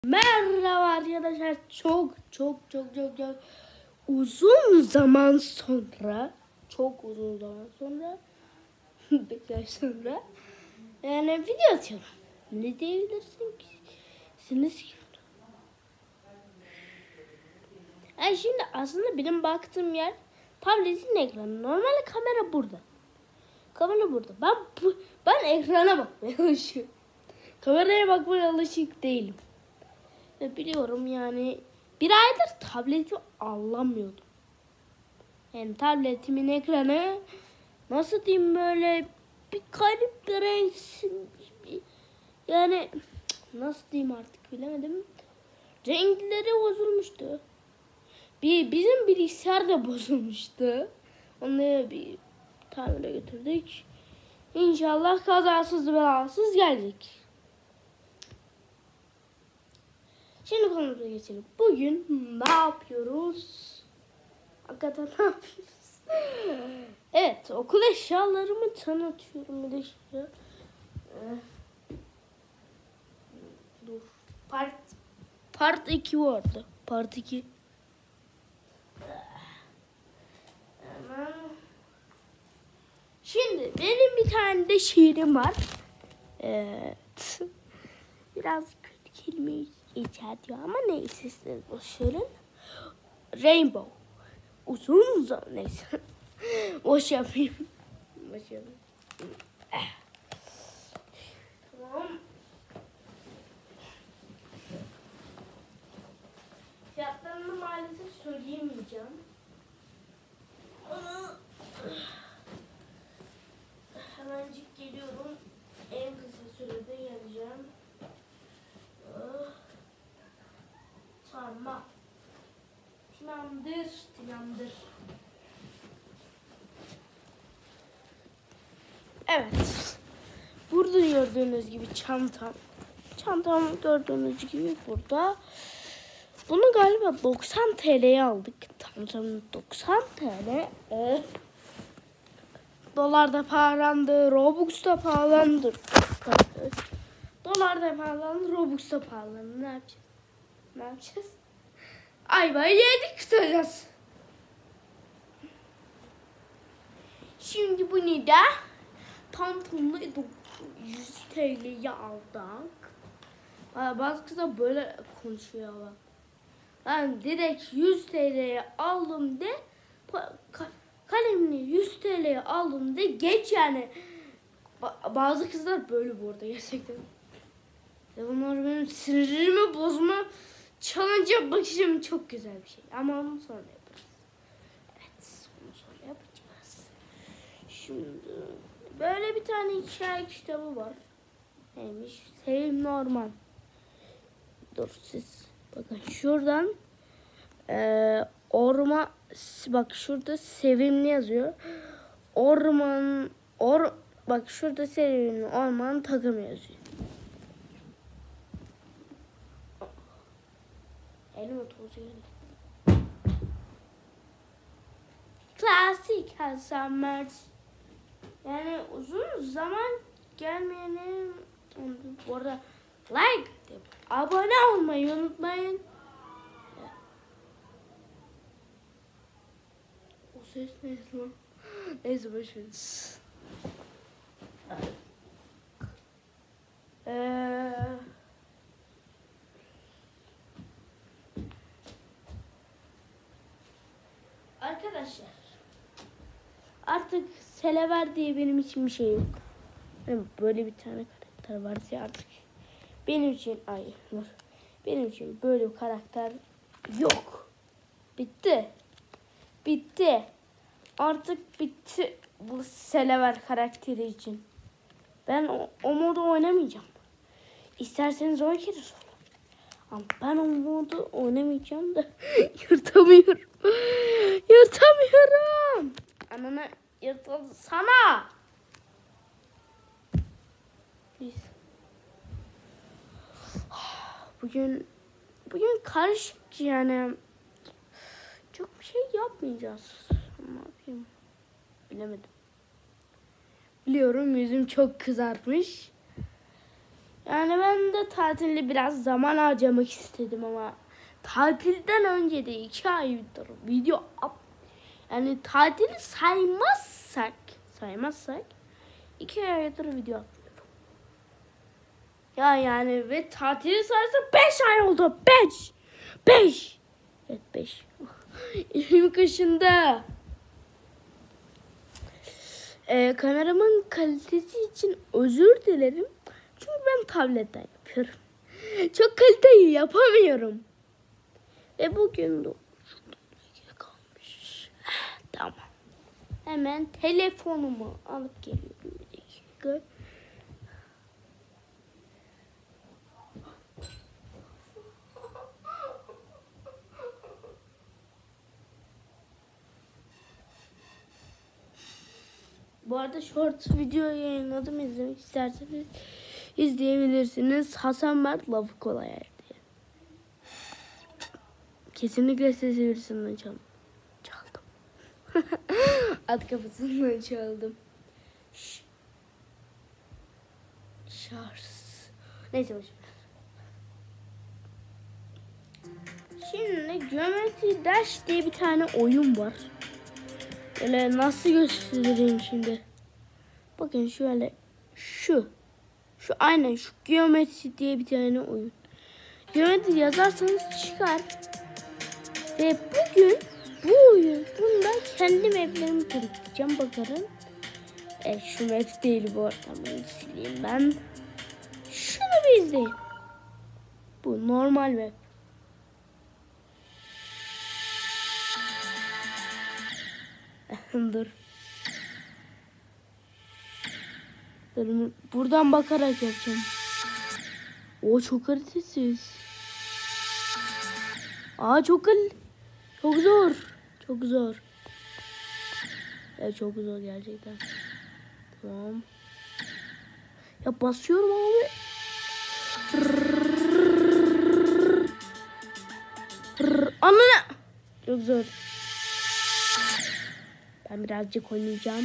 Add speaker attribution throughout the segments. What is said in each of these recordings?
Speaker 1: Merhaba arkadaşlar. Çok uzun zaman sonra birkaç sonra yani video atıyorum. Ne diyebilirsiniz ki? Yani şimdi aslında benim baktığım yer tabletin ekranı. Normalde kamera burada. Ben ekrana bakmaya alışıyorum. Kameraya bakmaya alışık değilim. Biliyorum yani bir aydır tableti allamıyordum. Yani tabletimin ekranı nasıl diyeyim böyle bir garip bir renk, yani nasıl diyeyim artık bilemedim. Renkleri bozulmuştu. Bizim bilgisayar da bozulmuştu. Onu bir tamire götürdük. İnşallah kazasız belasız gelecek. Şimdi konumuza geçelim. Bugün ne yapıyoruz? Hakikaten ne yapıyoruz? Evet, okul eşyalarımı tanıtıyorum bir de şimdi. Dur. Part 2 vardı. Part 2. Şimdi benim bir tane de şiirim var. Evet. Biraz kötü kelime içeriyor ama neyse siz boşverin. Rainbow. Uzun zaman neyse. Boş yapayım. Tamam. Fiyatlarını maalesef söyleyemeyeceğim. Hemencik geliyorum. En kısa sürede geleceğim. Tamam. Tamamdır. Evet. Burada gördüğünüz gibi çantam. Çantam gördüğünüz gibi burada. Bunu galiba 90 TL'ye aldık. Tam 90 TL. Dolar da pahalandı. Robux da pahalandı. Dolar da pahalandı. Robux da pahalandı. Ne yapacağız? Ayvayı yedik kısacası. Şimdi bunu da tam 100 TL'ye aldık. Bazı kızlar böyle konuşuyor bak. Ben direkt 100 TL'ye aldım de kalemini 100 TL'ye aldım de geç yani. Bazı kızlar böyle bu arada gerçekten. Bunlar benim sinirimi bozma challenge yapmak için çok güzel bir şey. Ama onu sonra yaparız. Evet, onu sonra yapacağız. Şimdi böyle bir tane hikaye kitabı var. Neymiş? Sevim Norman. Dur siz bakın şuradan bak şurada sevimli yazıyor. Bak şurada sevimli orman takımı yazıyor. Elime toz geldi. Klasik Hasan Mert. Yani uzun zaman gelmeyenin bu arada like deyip abone olmayı unutmayın. O ses neydi lan? Neyse başarız. Arkadaşlar artık Selever diye benim için bir şey yok. Yani böyle bir tane karakter varsa artık benim için benim için böyle bir karakter yok. Bitti. Artık bitti bu Selever karakteri için. Ben o modu oynamayacağım. İsterseniz 10 kere sorun. Ama ben o modu oynamayacağım da yırtamıyorum. Ananı yırtıldı sana. Bugün karışık yani. Çok bir şey yapmayacağız. Ne yapayım? Bilemedim. Biliyorum yüzüm çok kızarmış. Yani ben de tatilde biraz zaman harcamak istedim ama tatilden önce de 2 aydır video yani tatili saymazsak 2 aydır video atıyorum. Ya yani ve tatili sayarsak 5 ay oldu. 5. Evet 5. Elim kaşında. Kameramın kalitesi için özür dilerim. Çünkü ben tabletten yapıyorum. Çok kaliteli yapamıyorum. Ve bugün de kalmış. Tamam. Hemen telefonumu alıp geliyorum. Bir dakika. Bu arada short video yayınladım. İzlemek isterseniz izleyebilirsiniz. Hasan Mert Lafı Kolay diye. Kesinlikle sesini çaldım. At kafasından çaldım. Şarj. Neyse boşver. Şimdi Geometry Dash diye bir tane oyun var. Böyle nasıl göstereyim şimdi? Bakın şöyle şu aynen şu Geometry diye bir tane oyun. Geometry yazarsanız çıkar. Ve bugün bunda kendi maplerimi tanıtacağım, bakarım. Şu map değil bu arada, bunu sileyim ben. Şunu bir izleyin. Bu normal map. Dur. Buradan bakarak yapacağım. O çok kalitesiz. Çok zor. Çok zor. Evet çok zor gerçekten. Tamam. Ya basıyorum abi. Anne. Çok zor. Ben birazcık oynayacağım.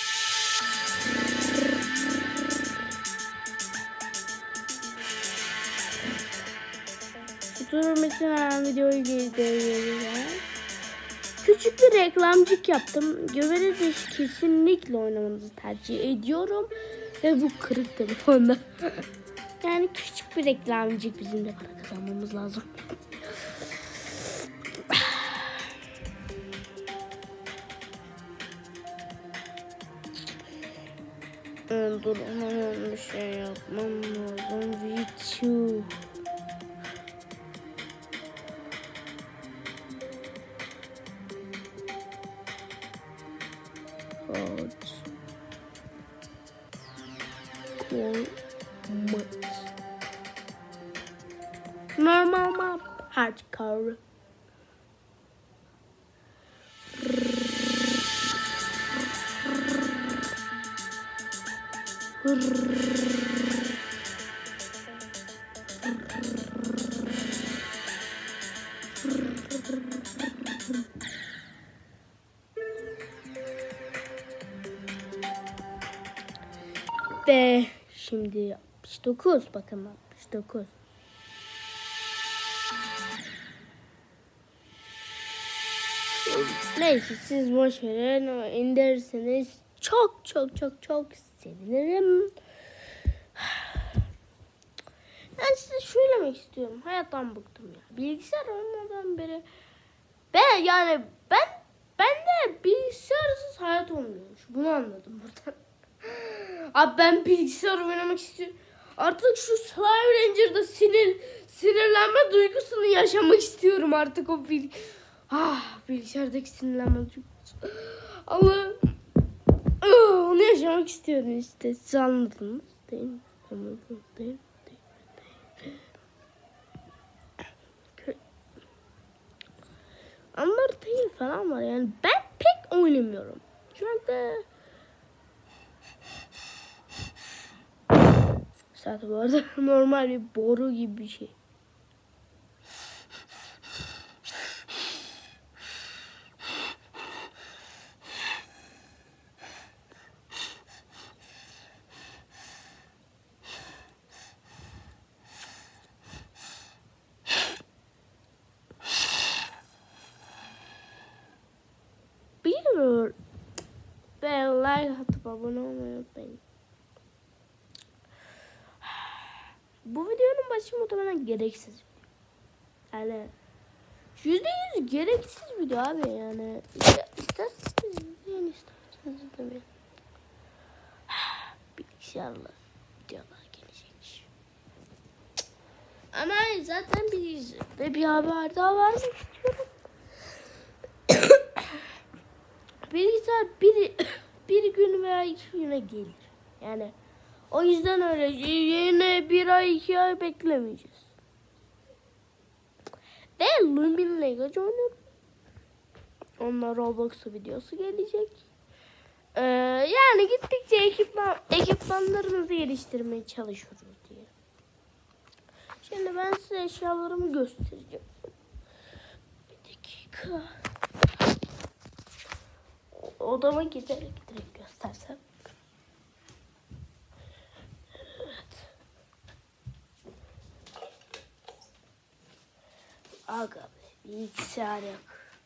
Speaker 1: Mesela videoyu izleyeceğim. Küçük bir reklamcık yaptım. Geometry kesinlikle oynamanızı tercih ediyorum. Ve bu kırık telefonda. Yani küçük bir reklamcık, bizim de para kazanmamız lazım. Dur, hemen bir şey yapmam lazım. Video. Normal map, hardcore. Ve şimdi 69, bakın 69. Neyse siz boş verin ama indirirseniz çok sevinirim. Ben size söylemek istiyorum. Hayattan bıktım ya. Bilgisayar olmadan beri ben de bilgisayarsız hayat olmuyormuş. Bunu anladım buradan. Abi ben bilgisayar oynamak istiyorum. Artık şu Slime Ranger'da sinirlenme duygusunu yaşamak istiyorum artık o bilgisayardaki sinirlenme duygusu. Allah'ım. Onu yaşamak istiyorum işte. Siz anladınız değil mi? Anladınız değil mi? Undertale falan var yani ben pek oynamıyorum. Şu anda zaten bu arada normal bir boru gibi bir şey. like atıp abone olmayı unutmayın. Bu videonun başı muhtemelen gereksiz. Yani %100 gereksiz video abi yani. İsterseniz izleyin, isterseniz izlemeyin. Bilgisayarla videolar gelecek. Ama zaten bir haber daha vermek istiyorum. Bilgisayar bir gün veya 2 güne gelir. Yani o yüzden öyle yine 1 ay 2 ay beklemeyeceğiz. Ve Lumin Legacy oynuyorum. Onunla Roblox videosu gelecek. Yani gittikçe ekipmanlarımızı geliştirmeye çalışıyoruz diye. Şimdi ben size eşyalarımı göstereceğim. Bir dakika. Odama giderek göstersem. Evet. Aga be, bilgisayar yok.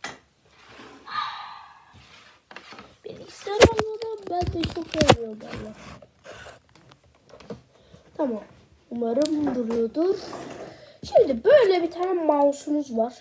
Speaker 1: Bilgisayar olmadan ben de çok seviyorum valla. Tamam. Umarım duruyordur. Şimdi böyle bir tane mouse'umuz var.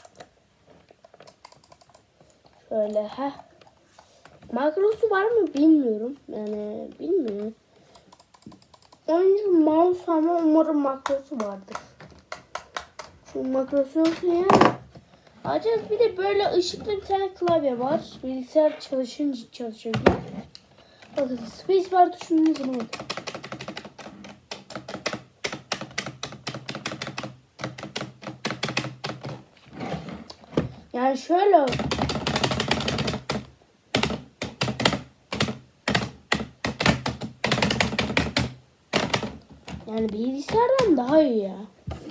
Speaker 1: Şöyle makrosu var mı bilmiyorum. Yani bilmiyorum. Oyuncu mouse ama umarım makrosu vardır. Şu makrosu yoksa ya. Açacağız. Bir de böyle ışıklı bir tane klavye var. Bilgisayar çalışıyor. Bakın spacebar tuşunun izini. Yani şöyle yani bilgisayardan daha iyi ya.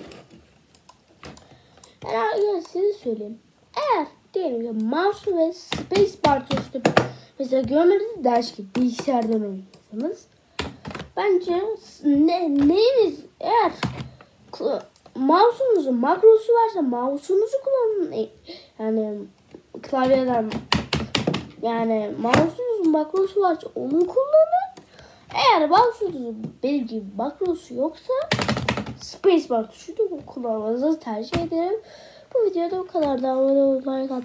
Speaker 1: Yani size söyleyeyim. Eğer diyelim ki mouse ve spacebar tuşu mesela görmediğiniz ders ki bilgisayardan oynuyorsanız bence neyiniz eğer mouse'unuzun makrosu varsa mouse'unuzu kullanın. Yani klavyeden yani mouse'unuzun makrosu varsa onu kullanın. Eğer mouse'unuzun benim gibi makrosu yoksa spacebar tuşunu kullanmanızı tercih ederim. Bu videoda bu kadar. Abone olmayı, like atmayı